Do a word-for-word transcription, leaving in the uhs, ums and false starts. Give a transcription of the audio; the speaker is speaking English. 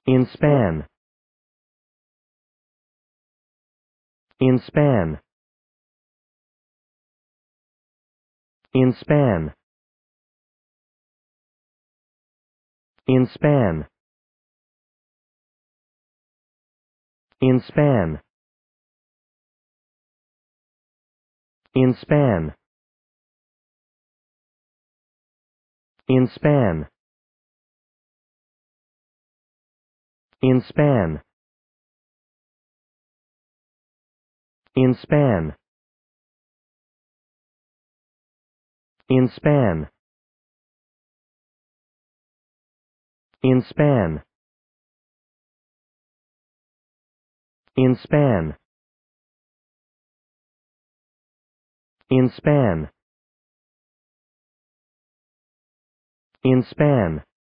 inspan, inspan, inspan, inspan, inspan, inspan, inspan, inspan, inspan, inspan, inspan, inspan, inspan, inspan,